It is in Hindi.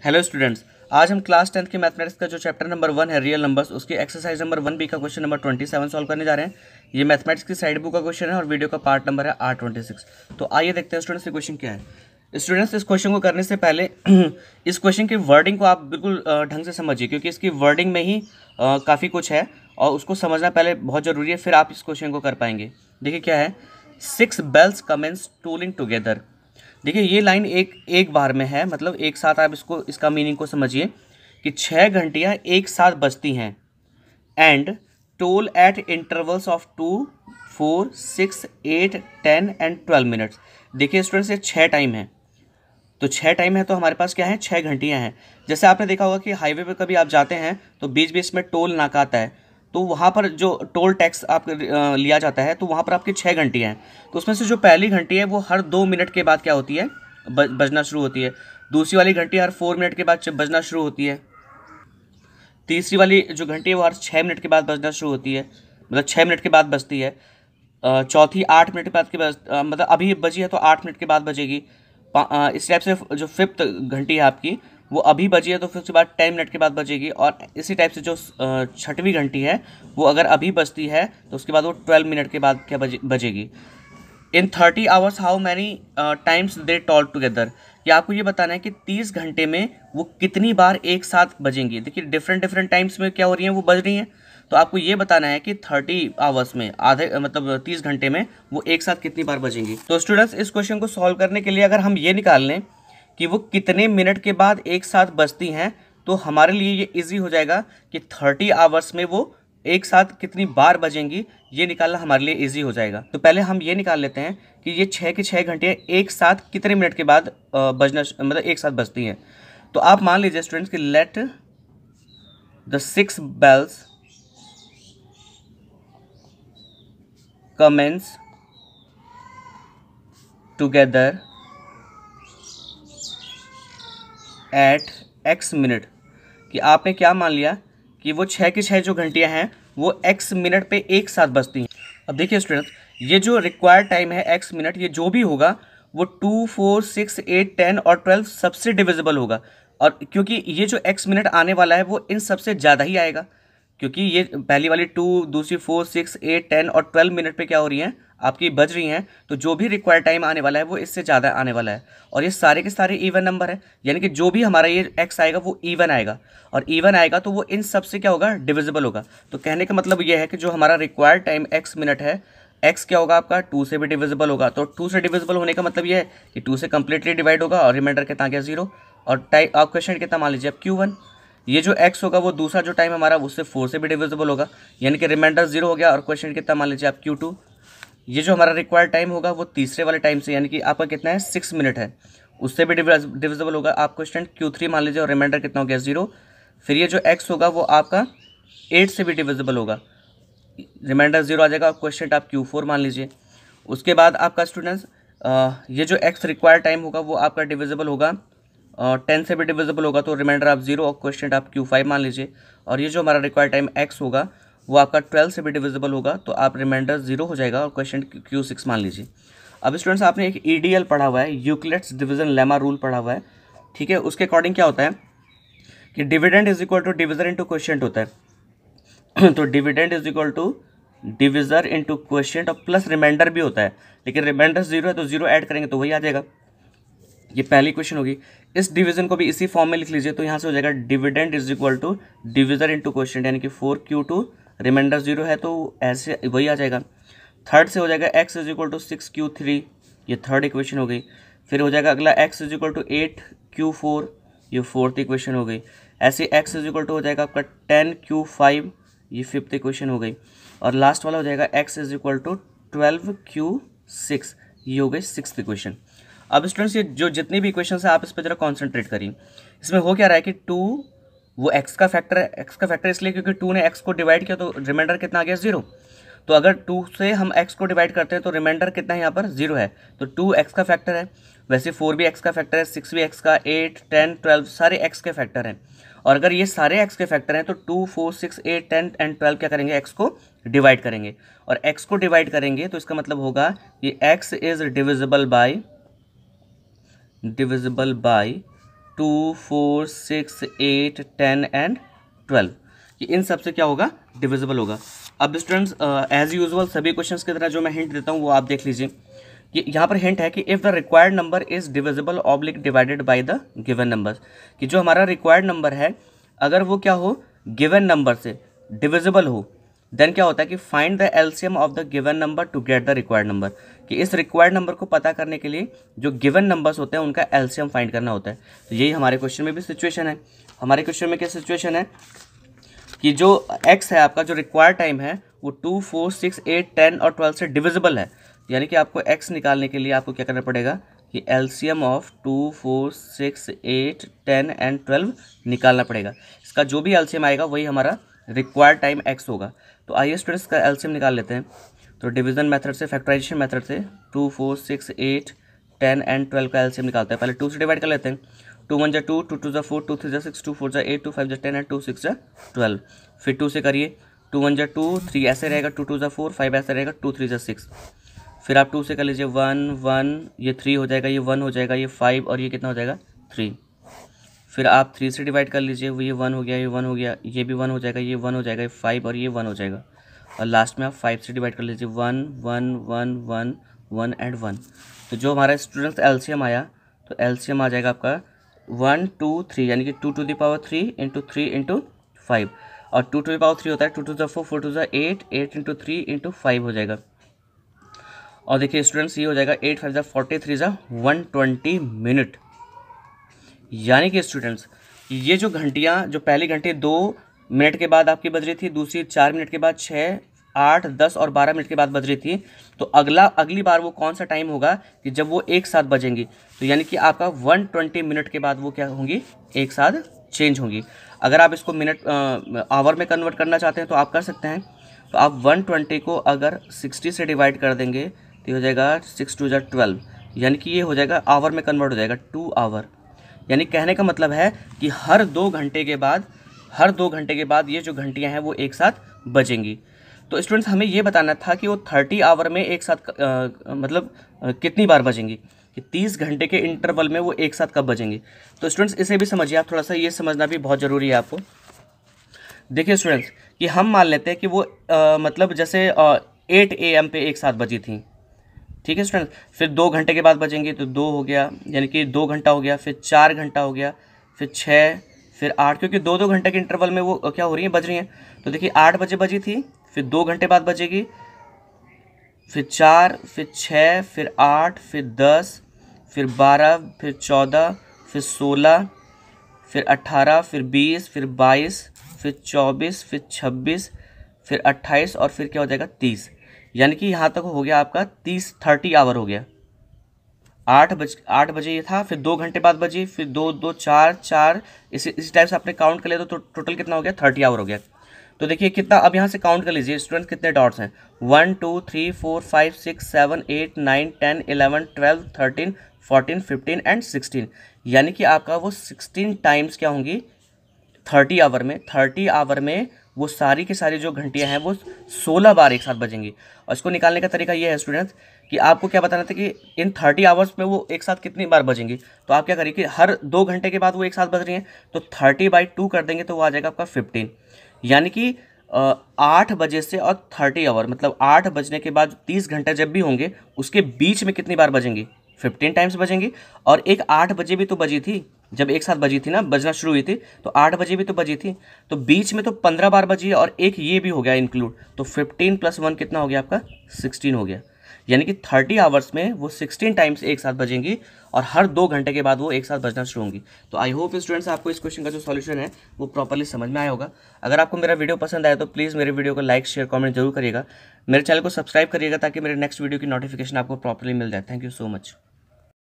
हेलो स्टूडेंट्स, आज हम क्लास 10th के मैथमेटिक्स का जो चैप्टर नंबर 1 है रियल नंबर्स, उसकी एक्सरसाइज नंबर 1B का क्वेश्चन नंबर 27 सॉल्व करने जा रहे हैं। ये मैथमेटिक्स की साइड बुक का क्वेश्चन है और वीडियो का पार्ट नंबर है R26। तो आइए देखते हैं स्टूडेंट्स ये क्वेश्चन क्या है। स्टूडेंट्स, इस क्वेश्चन को करने से पहले इस क्वेश्चन की वर्डिंग को आप बिल्कुल ढंग से समझिए, क्योंकि इसकी वर्डिंग में ही काफ़ी कुछ है और उसको समझना पहले बहुत ज़रूरी है, फिर आप इस क्वेश्चन को कर पाएंगे। देखिए क्या है, 6 bells कमेंस टूलिंग टुगेदर। देखिए ये लाइन एक बार में है, मतलब एक साथ आप इसका मीनिंग को समझिए कि 6 घंटियाँ एक साथ बजती हैं and toll at intervals of 2, 4, 6, 8, 10 and 12 minutes. देखिए स्टूडेंट्स, ये 6 टाइम है, तो 6 टाइम है तो हमारे पास क्या है, 6 घंटियाँ हैं। जैसे आपने देखा होगा कि हाईवे पे कभी आप जाते हैं तो बीच बीच में टोल नाका आता है, तो वहाँ पर जो टोल टैक्स आप लिया जाता है, तो वहाँ पर आपकी 6 घंटियाँ हैं। तो उसमें से जो पहली घंटी है वो हर 2 मिनट के बाद क्या होती है, बजना शुरू होती है। दूसरी वाली घंटी हर 4 मिनट के बाद बजना शुरू होती है। तीसरी वाली जो घंटी है वो हर 6 मिनट के बाद बजना शुरू होती है, मतलब 6 मिनट के बाद बजती है। चौथी 8 मिनट के बाद मतलब अभी बजी है तो 8 मिनट के बाद बजेगी। इस टाइप से जो फिफ्थ घंटी है आपकी, वो अभी बजी है तो फिर उसके बाद 10 मिनट के बाद बजेगी। और इसी टाइप से जो छठवीं घंटी है वो अगर अभी बजती है तो उसके बाद वो 12 मिनट के बाद क्या बजेगी। In 30 hours how many times they toll together. कि आपको ये बताना है कि 30 घंटे में वो कितनी बार एक साथ बजेंगी। देखिए डिफरेंट टाइम्स में क्या हो रही हैं, वो बज रही हैं। तो आपको ये बताना है कि 30 आवर्स में, आधे मतलब 30 घंटे में वो एक साथ कितनी बार बजेंगी। तो स्टूडेंट्स, इस क्वेश्चन को सॉल्व करने के लिए अगर हम ये निकाल लें कि वो कितने मिनट के बाद एक साथ बजती हैं, तो हमारे लिए ये इजी हो जाएगा कि 30 आवर्स में वो एक साथ कितनी बार बजेंगी, ये निकालना हमारे लिए इजी हो जाएगा। तो पहले हम ये निकाल लेते हैं कि ये 6 की 6 घंटियाँ एक साथ कितने मिनट के बाद मतलब एक साथ बजती हैं। तो आप मान लीजिए स्टूडेंट्स कि let the 6 bells commence together at x minute. कि आपने क्या मान लिया कि वो 6 की 6 जो घंटियां हैं वो x मिनट पे एक साथ बजती हैं। अब देखिए स्टूडेंट्स, ये जो रिक्वायर्ड टाइम है x मिनट, ये जो भी होगा वो 2, 4, 6, 8, 10 और 12 सबसे डिविजिबल होगा। और क्योंकि ये जो x मिनट आने वाला है वो इन सबसे ज़्यादा ही आएगा, क्योंकि ये पहली वाली 2, दूसरी 4, 6, 8, 10 और 12 मिनट पे क्या हो रही हैं, आपकी बज रही हैं। तो जो भी रिक्वायर्ड टाइम आने वाला है वो इससे ज़्यादा आने वाला है। और ये सारे के सारे इवन नंबर है, यानी कि जो भी हमारा ये x आएगा वो इवन आएगा, और इवन आएगा तो वो इन सब से क्या होगा, डिविजिबल होगा। तो कहने का मतलब ये है कि जो हमारा रिक्वायर्ड टाइम x मिनट है, x क्या होगा आपका, 2 से भी डिविजिबल होगा। तो 2 से डिविजिबल होने का मतलब ये है कि 2 से कंप्लीटली डिवाइड होगा और रिमाइंडर कितना गया, 0। और टाइम आप क्वेश्चन कितना मान लीजिए, अब Q1। ये जो x होगा वो दूसरा जो टाइम हमारा उससे 4 से भी डिविजिबल होगा, यानी कि रिमाइंडर 0 हो गया। और क्वेश्चन कितना मान लीजिए आप Q2। ये जो हमारा रिक्वायर्ड टाइम होगा वो तीसरे वाले टाइम से, यानी कि आपका कितना है, 6 मिनट है, उससे भी डिविजिबल होगा। आप क्वेश्चन Q3 मान लीजिए और रिमाइंडर कितना हो गया, 0। फिर ये जो x होगा वो आपका 8 से भी डिविजिबल होगा, रिमाइंडर 0 आ जाएगा। क्वेश्चन आप Q4 मान लीजिए। उसके बाद आपका स्टूडेंट्स ये जो x रिक्वायर्ड टाइम होगा वो आपका डिविजिबल होगा, 10 से भी डिविजिबल होगा, तो रिमाइंडर आप 0 और क्वेश्चन आप Q5 मान लीजिए। और ये जो हमारा रिक्वायर्ड टाइम x होगा वो आपका 12 से भी डिविजिबल होगा, तो आप रिमाइंडर 0 हो जाएगा और क्वेश्चन Q6 मान लीजिए। अब स्टूडेंट्स, आपने एक EDL पढ़ा हुआ है, यूक्लिड्स डिवीजन लेमा रूल पढ़ा हुआ है, ठीक है। उसके अकॉर्डिंग क्या होता है कि dividend is equal to divisor into quotient होता है। तो dividend is equal to divisor into quotient और प्लस रिमाइंडर भी होता है, लेकिन रिमाइंडर 0 है तो 0 ऐड करेंगे तो वही आ जाएगा। ये पहली क्वेश्चन होगी। इस डिवीजन को भी इसी फॉर्म में लिख लीजिए, तो यहाँ से हो जाएगा dividend is equal to divisor into quotient, यानी कि 4Q2, रिमाइंडर 0 है तो ऐसे वही आ जाएगा। थर्ड से हो जाएगा x is equal to 6Q3, ये थर्ड इक्वेशन हो गई। फिर हो जाएगा अगला x is equal to 8Q4, ये फोर्थ इक्वेशन हो गई। ऐसे x इज इक्वल टू हो जाएगा आपका 10Q5, ये फिफ्थ इक्वेशन हो गई। और लास्ट वाला हो जाएगा x is equal to 12Q6, ये हो गई सिक्स्थ इक्वेशन। अब स्टूडेंट्स, ये जो जितनी भी इक्वेशन है आप इस पर जरा कॉन्सेंट्रेट करिए। इसमें हो क्या रहा है कि 2 वो x का फैक्टर है, x का फैक्टर इसलिए क्योंकि 2 ने x को डिवाइड किया तो रिमाइंडर कितना आ गया, 0। तो अगर 2 से हम x को डिवाइड करते हैं तो रिमाइंडर कितना है यहाँ पर, 0 है, तो 2 x का फैक्टर है। वैसे 4 भी x का फैक्टर है, 6 भी x का, 8, 10, 12 सारे x के फैक्टर हैं। और अगर ये सारे x के फैक्टर हैं तो 2, 4, 6, 8, 10 एंड 12 क्या करेंगे, x को डिवाइड करेंगे। और x को डिवाइड करेंगे तो इसका मतलब होगा कि x is divisible by 2, 4, 6, 8, 10 and 12, कि इन सब से क्या होगा, डिविजिबल होगा। अब स्टूडेंट्स एज यूजुअल सभी क्वेश्चंस की तरह जो मैं हिंट देता हूँ वो आप देख लीजिए। कि यहाँ पर हिंट है कि if the required number is divisible oblique divided by the given number, कि जो हमारा रिक्वायर्ड नंबर है अगर वो क्या हो, गिवन नंबर से डिविजिबल हो, देन क्या होता है कि find the LCM of the given number to get the required number, कि इस रिक्वायर्ड नंबर को पता करने के लिए जो गिवन नंबर्स होते हैं उनका एलसीएम फाइंड करना होता है। तो यही हमारे क्वेश्चन में भी सिचुएशन है। हमारे क्वेश्चन में क्या सिचुएशन है कि जो x है आपका, जो रिक्वायर्ड टाइम है वो 2, 4, 6, 8, 10 और 12 से डिविजिबल है, यानी कि आपको x निकालने के लिए आपको क्या करना पड़ेगा कि एलसीएम ऑफ 2, 4, 6, 8, 10 एंड 12 निकालना पड़ेगा। इसका जो भी एलसीएम आएगा वही हमारा रिक्वायर्ड टाइम x होगा। तो आइए स्टूडेंट्स का एलसीएम निकाल लेते हैं। तो डिवीजन मेथड से, फैक्टराइजेशन मेथड से 2, 4, 6, 8, 10 एंड 12 का एलसीएम निकालते हैं। पहले 2 से डिवाइड कर लेते हैं। 2 1 2, 2 2 4, 2 3 6, 2 4 8, 2 5 10 एंड 2 6 12। फिर 2 से करिए, 2 1 2, 3 ऐसे रहेगा, 2 2 4, 5 ऐसे रहेगा, 2 3 6। फिर आप 2 से कर लीजिए 1 1, ये 3 हो जाएगा, ये 1 हो जाएगा, ये 5 और ये कितना हो जाएगा 3। फिर आप 3 से डिवाइड कर लीजिए, वो ये 1 हो गया, ये 1 हो गया, ये भी 1 हो जाएगा, ये 1 हो जाएगा, ये 5 और ये 1 हो जाएगा। और लास्ट में आप 5 से डिवाइड कर लीजिए, 1 1 1 1 1 एंड 1। तो जो हमारा स्टूडेंट्स एलसीएम आया, तो एलसीएम आ जाएगा आपका 1 2 3, यानी कि 2 to the power 3 into 3 into 5, और 2 टू द पावर 3 होता है 2 to the 4, 4 to the 8, 8 into 3 into 5 हो जाएगा। और देखिए स्टूडेंट्स ये हो जाएगा 8 5 43 120 मिनट। यानी कि स्टूडेंट्स ये जो घंटियाँ, जो पहली घंटी 2 मिनट के बाद आपकी बज रही थी, दूसरी 4 मिनट के बाद, 6, 8, 10 और 12 मिनट के बाद बज रही थी, तो अगली बार वो कौन सा टाइम होगा कि जब वो एक साथ बजेंगी। तो यानी कि आपका 120 मिनट के बाद वो क्या होंगी, एक साथ चेंज होंगी। अगर आप इसको मिनट आवर में कन्वर्ट करना चाहते हैं तो आप कर सकते हैं। तो आप 120 को अगर 60 से डिवाइड कर देंगे तो हो जाएगा 6 2 12, यानी कि ये हो जाएगा आवर में कन्वर्ट हो जाएगा 2 आवर। यानी कहने का मतलब है कि हर 2 घंटे के बाद ये जो घंटियां हैं वो एक साथ बजेंगी। तो स्टूडेंट्स हमें ये बताना था कि वो 30 आवर में एक साथ कितनी बार बजेंगी, कि 30 घंटे के इंटरवल में वो एक साथ कब बजेंगी। तो स्टूडेंट्स इसे भी समझिए आप, थोड़ा सा ये समझना भी बहुत ज़रूरी है आपको। देखिए स्टूडेंट्स कि हम मान लेते हैं कि वो जैसे 8 AM पे एक साथ बजी थी, ठीक है स्टूडेंट। फिर 2 घंटे के बाद बजेंगे तो 2 हो गया, यानी कि 2 घंटा हो गया, फिर 4 घंटा हो गया, फिर 6, फिर 8, क्योंकि 2 घंटे के इंटरवल में वो क्या हो रही हैं, बज रही हैं। तो देखिए 8 बजे बजी थी, फिर 2 घंटे बाद बजेगी, फिर 4, फिर 6, फिर 8, फिर 10, फिर 12, फिर 14, फिर 16, फिर 18, फिर 20, फिर 22, फिर 24, फिर 26, फिर 28 और फिर क्या हो जाएगा 30। यानी कि यहाँ तक हो गया आपका 30 आवर हो गया। 8 बजे ये था, फिर 2 घंटे बाद बजी, फिर 2 2 4 इसी टाइप से आपने काउंट कर लिया तो टोटल कितना हो गया 30 आवर हो गया। तो देखिए कितना, अब यहाँ से काउंट कर लीजिए स्टूडेंट कितने डॉट्स हैं, 1 2 3 4 5 6 7 8 9 10 11 12 13 14 15 एंड 16। यानी कि आपका वो 16 टाइम्स क्या होंगी 30 आवर में वो सारी की सारी जो घंटियां हैं वो 16 बार एक साथ बजेंगी। और इसको निकालने का तरीका ये है स्टूडेंट्स कि आपको क्या बताना था कि इन 30 आवर्स में वो एक साथ कितनी बार बजेंगी। तो आप क्या करिए कि हर 2 घंटे के बाद वो एक साथ बज रही हैं, तो 30/2 कर देंगे तो वो आ जाएगा आपका 15। यानी कि 8 बजे से और 30 आवर, मतलब 8 बजने के बाद 30 घंटे जब भी होंगे उसके बीच में कितनी बार बजेंगी, 15 टाइम्स बजेंगी। और एक 8 बजे भी तो बजी थी, जब एक साथ बजी थी ना, बजना शुरू हुई थी, तो 8 बजे भी तो बजी थी, तो बीच में तो 15 बार बजी है और एक ये भी हो गया इंक्लूड, तो 15 + 1 कितना हो गया आपका 16 हो गया। यानी कि 30 आवर्स में वो 16 टाइम्स एक साथ बजेंगी और हर 2 घंटे के बाद वो एक साथ बजना शुरू होंगी। तो आई होप स्टूडेंट्स आपको इस क्वेश्चन का जो सॉल्यूशन है वो प्रॉपर्ली समझ में आया होगा। अगर आपको मेरा वीडियो पसंद आया तो प्लीज़ मेरे वीडियो को लाइक शेयर कमेंट जरूर करिएगा। मेरे चैनल को सब्सक्राइब करिएगा ताकि मेरे नेक्स्ट वीडियो की नोटिफिकेशन आपको प्रॉपर्ली मिल जाए। Thank you so much.